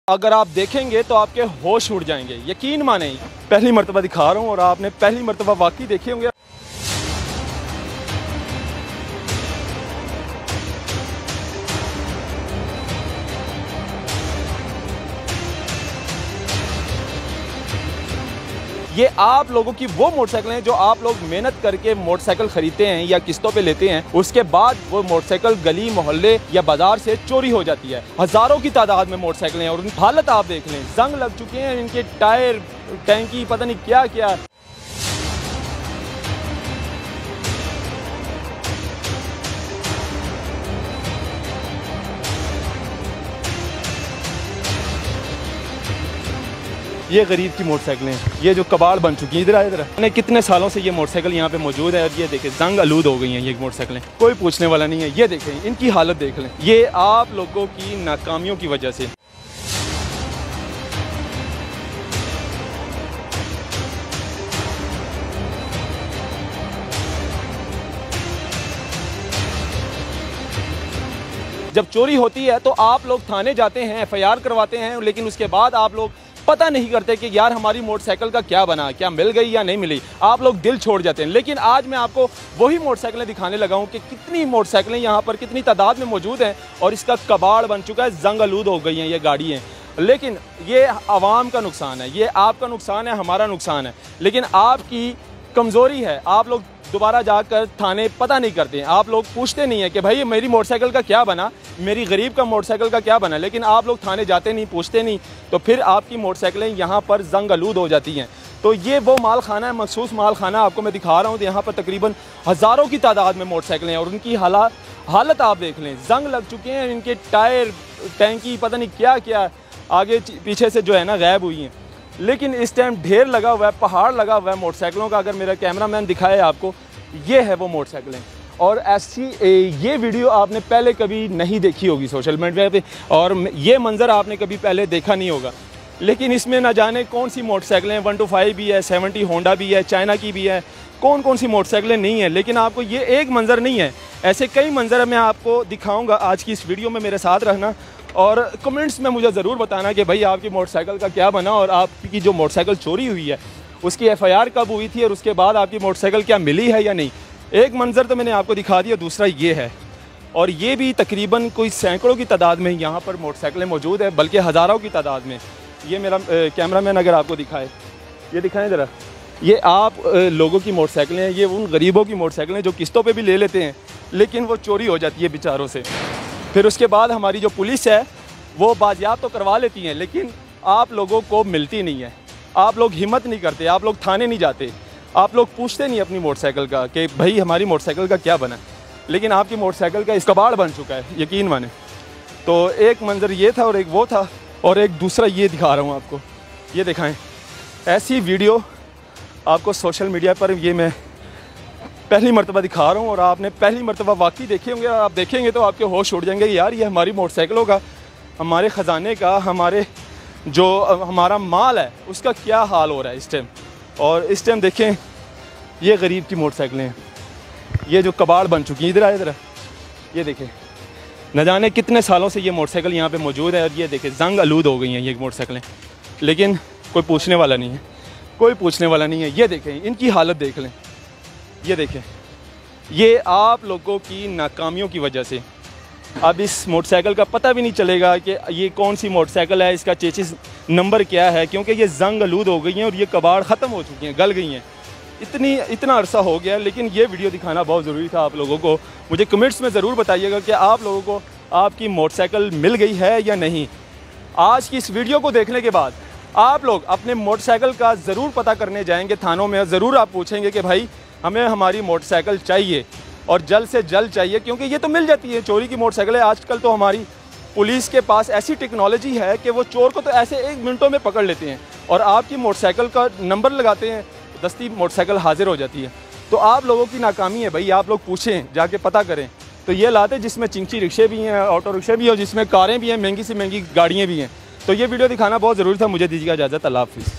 अगर आप देखेंगे तो आपके होश उड़ जाएंगे, यकीन माने। पहली मर्तबा दिखा रहा हूँ और आपने पहली मर्तबा वाकई देखे होंगे। ये आप लोगों की वो मोटरसाइकिल हैं जो आप लोग मेहनत करके मोटरसाइकिल खरीदते हैं या किस्तों पे लेते हैं, उसके बाद वो मोटरसाइकिल गली मोहल्ले या बाजार से चोरी हो जाती है। हजारों की तादाद में मोटरसाइकिलें हैं और उनकी हालत आप देख लें, जंग लग चुके हैं, इनके टायर टैंकी पता नहीं क्या क्या। ये गरीब की मोटरसाइकिलें हैं, ये जो कबाड़ बन चुकी हैं। इधर आए, इधर कितने सालों से ये मोटरसाइकिल यहाँ पे मौजूद है और ये देखें जंग आलूद हो गई हैं ये मोटरसाइकिलें, कोई पूछने वाला नहीं है। ये देखें इनकी हालत देख लें, ये आप लोगों की नाकामियों की वजह से। जब चोरी होती है तो आप लोग थाने जाते हैं, FIR करवाते हैं, लेकिन उसके बाद आप लोग पता नहीं करते कि यार हमारी मोटरसाइकिल का क्या बना, क्या मिल गई या नहीं मिली। आप लोग दिल छोड़ जाते हैं। लेकिन आज मैं आपको वही मोटरसाइकिलें दिखाने लगा हूं कि कितनी मोटरसाइकिलें यहाँ पर कितनी तादाद में मौजूद हैं और इसका कबाड़ बन चुका है, जंग आलूद हो गई हैं ये गाड़ियाँ। लेकिन ये आवाम का नुकसान है, ये आपका नुकसान है, हमारा नुकसान है। लेकिन आपकी कमज़ोरी है, आप लोग दोबारा जाकर थाने पता नहीं करते हैं, आप लोग पूछते नहीं है कि भाई मेरी मोटरसाइकिल का क्या बना, मेरी गरीब का मोटरसाइकिल का क्या बना। लेकिन आप लोग थाने जाते नहीं, पूछते नहीं, तो फिर आपकी मोटरसाइकिलें यहाँ पर जंग आलूद हो जाती हैं। तो ये वो माल खाना है, मखसूस माल खाना आपको मैं दिखा रहा हूँ। तो यहाँ पर तकरीबन हज़ारों की तादाद में मोटरसाइकिलें हैं और उनकी हालत आप देख लें, जंग लग चुके हैं, इनके टायर टैंकी पता नहीं क्या क्या आगे पीछे से जो है ना गायब हुई हैं। लेकिन इस टाइम ढेर लगा हुआ है, पहाड़ लगा हुआ है मोटरसाइकिलों का। अगर मेरा कैमरामैन दिखाए आपको, ये है वो मोटरसाइकिलें। और ऐसी ये वीडियो आपने पहले कभी नहीं देखी होगी सोशल मीडिया पे, और ये मंज़र आपने कभी पहले देखा नहीं होगा। लेकिन इसमें ना जाने कौन सी मोटरसाइकिलें, 125 भी है, 70 होंडा भी है, चाइना की भी है, कौन कौन सी मोटरसाइकिलें नहीं है। लेकिन आपको ये एक मंज़र नहीं है, ऐसे कई मंज़र मैं आपको दिखाऊँगा आज की इस वीडियो में। मेरे साथ रहना और कमेंट्स में मुझे ज़रूर बताना कि भाई आपकी मोटरसाइकिल का क्या बना और आपकी जो मोटरसाइकिल चोरी हुई है उसकी FIR कब हुई थी और उसके बाद आपकी मोटरसाइकिल क्या मिली है या नहीं। एक मंज़र तो मैंने आपको दिखा दिया, दूसरा ये है। और ये भी तकरीबन कोई सैकड़ों की तादाद में यहाँ पर मोटरसाइकिलें मौजूद है, बल्कि हज़ारों की तादाद में। ये मेरा कैमरामैन अगर आपको दिखाए, ये दिखाएं ज़रा, ये आप लोगों की मोटरसाइकिलें हैं, ये उन गरीबों की मोटरसाइकिलें जो किस्तों पर भी ले लेते हैं, लेकिन वो चोरी हो जाती है बेचारों से। फिर उसके बाद हमारी जो पुलिस है वो बाजियाब तो करवा लेती हैं, लेकिन आप लोगों को मिलती नहीं है। आप लोग हिम्मत नहीं करते, आप लोग थाने नहीं जाते, आप लोग पूछते नहीं अपनी मोटरसाइकिल का कि भाई हमारी मोटरसाइकिल का क्या बना। लेकिन आपकी मोटरसाइकिल का इस कबाड़ बन चुका है, यकीन माने। तो एक मंज़र ये था और एक वो था, और एक दूसरा ये दिखा रहा हूँ आपको। ये दिखाएं, ऐसी वीडियो आपको सोशल मीडिया पर ये मैं पहली मर्तबा दिखा रहा हूँ और आपने पहली मर्तबा वाकई देखे होंगे। आप देखेंगे तो आपके होश उड़ जाएंगे, यार ये हमारी मोटरसाइकिलों का, हमारे ख़जाने का, हमारे जो हमारा माल है उसका क्या हाल हो रहा है इस टाइम। और इस टाइम देखें, ये गरीब की मोटरसाइकिलें हैं, ये जो कबाड़ बन चुकी हैं। इधर आए, इधर ये देखें, न जाने कितने सालों से ये मोटरसाइकिल यहाँ पे मौजूद है और ये देखें जंग आलूद हो गई हैं ये मोटरसाइकिलें। लेकिन कोई पूछने वाला नहीं है, कोई पूछने वाला नहीं है। ये देखें इनकी हालत देख लें, ये देखें, ये आप लोगों की नाकामियों की वजह से। अब इस मोटरसाइकिल का पता भी नहीं चलेगा कि ये कौन सी मोटरसाइकिल है, इसका चेसिस नंबर क्या है, क्योंकि ये जंग आलूद हो गई हैं और ये कबाड़ ख़त्म हो चुकी हैं, गल गई हैं। इतना अरसा हो गया। लेकिन ये वीडियो दिखाना बहुत ज़रूरी था आप लोगों को। मुझे कमेंट्स में ज़रूर बताइएगा कि आप लोगों को आपकी मोटरसाइकिल मिल गई है या नहीं। आज की इस वीडियो को देखने के बाद आप लोग अपने मोटरसाइकिल का ज़रूर पता करने जाएंगे थानों में, ज़रूर आप पूछेंगे कि भाई हमें हमारी मोटरसाइकिल चाहिए और जल्द से जल्द चाहिए, क्योंकि ये तो मिल जाती है चोरी की मोटरसाइकिलें। आजकल तो हमारी पुलिस के पास ऐसी टेक्नोलॉजी है कि वो चोर को तो ऐसे 1 मिनटों में पकड़ लेते हैं और आपकी मोटरसाइकिल का नंबर लगाते हैं, दस्ती मोटरसाइकिल हाजिर हो जाती है। तो आप लोगों की नाकामी है भाई, आप लोग पूछें, जाके पता करें। तो ये लाते जिसमें चिंची रिक्शे भी हैं, ऑटो रिक्शे भी हैं, और जिसमें कारें भी हैं, महंगी से महंगी गाड़ियाँ भी हैं। तो ये वीडियो दिखाना बहुत ज़रूरी था। मुझे दीजिएगा इजाज़त, अल्लाह हाफ़िज़।